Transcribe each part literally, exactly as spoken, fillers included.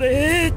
れ。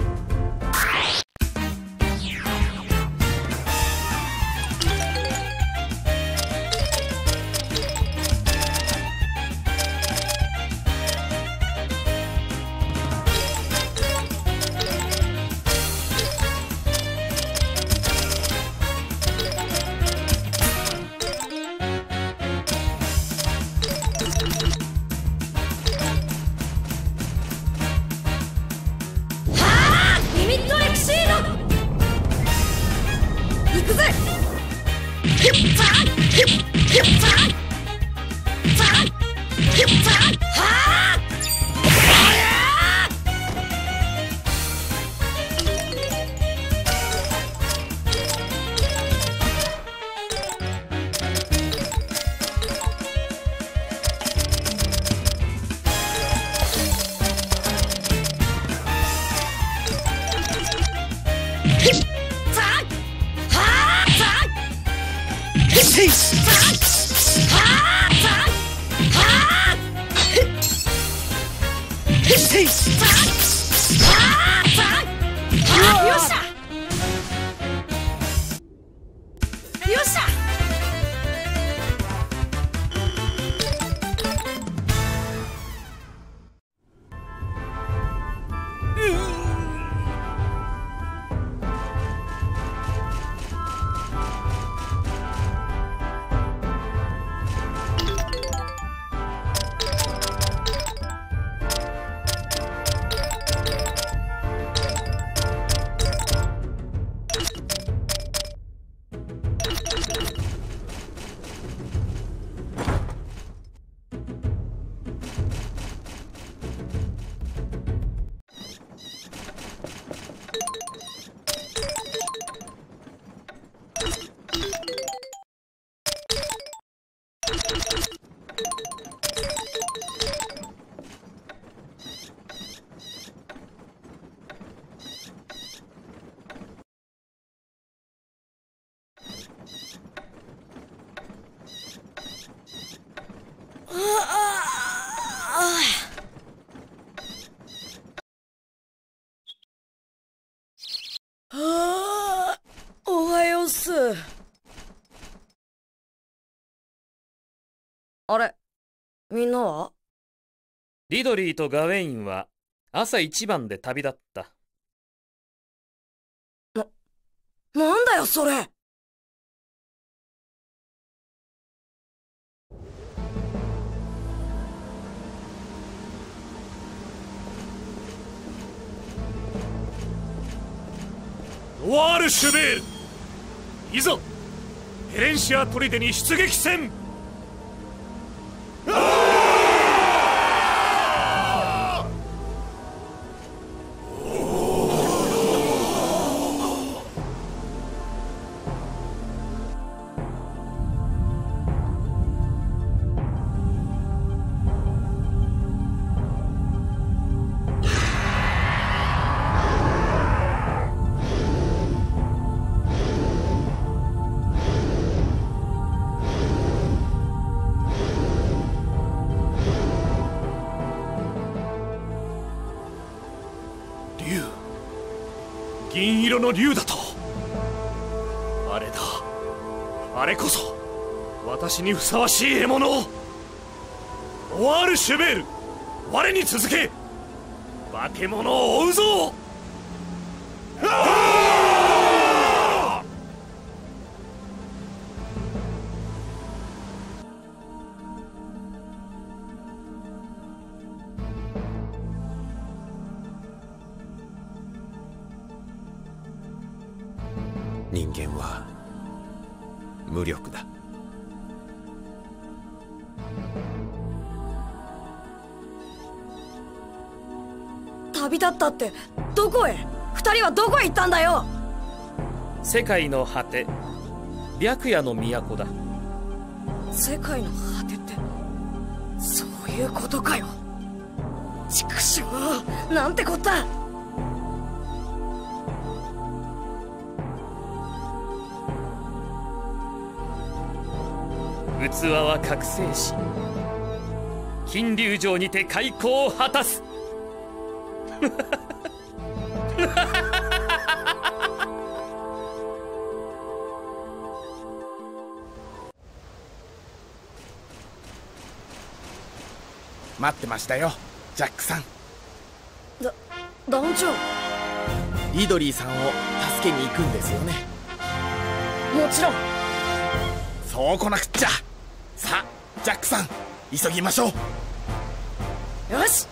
あれ、みんなは？ リドリーとガウェインは朝一番で旅立った。 な、なんだよそれ。 ノワール・シュベール、いざヘレンシア砦に出撃せん。銀色の竜だと。あれだ、あれこそ私にふさわしい獲物を。ノワール・シュベール、我に続け、化け物を追うぞ。 人間は無力だ。 旅立ったってどこへ？二人はどこへ行ったんだよ。 世界の果て、白夜の都だ。 世界の果てってそういうことかよ。畜生、なんてこった。 器は覚醒し、金龍城にて開口を果たす。 待ってましたよジャックさん。 だ団長。 リドリーさんを助けに行くんですよね。 もちろん。 そう来なくっちゃ。さあジャックさん急ぎましょう。 よし。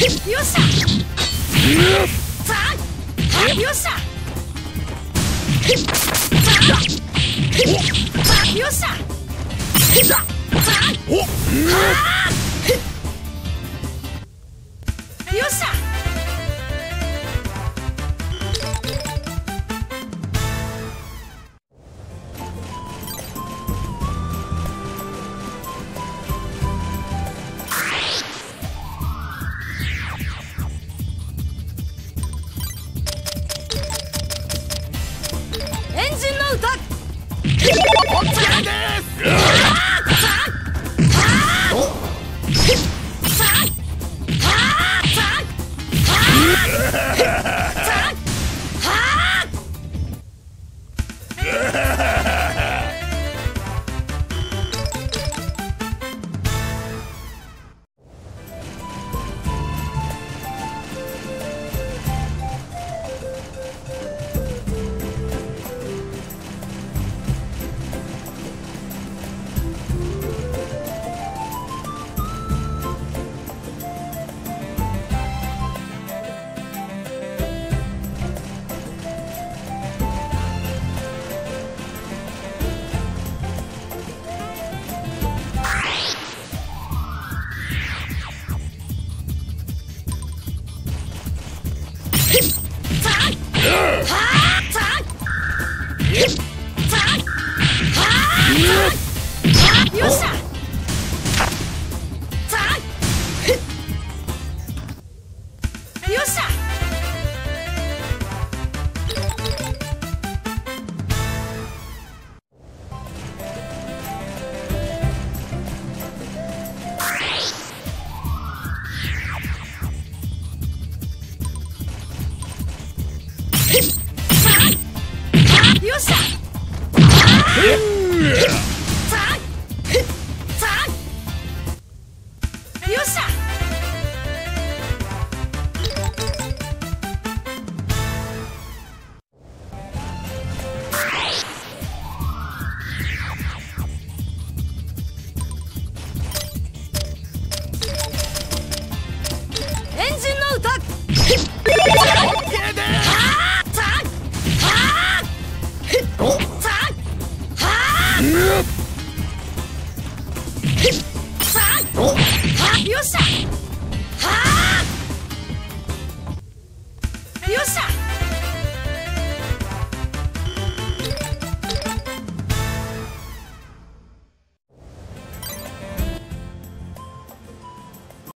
よっしゃさあよっしゃさあよっしゃさあおはあよっしゃエンジンの歌お疲れですよっしゃさあよっしゃよっしゃよっしゃエンジンの歌よっしゃ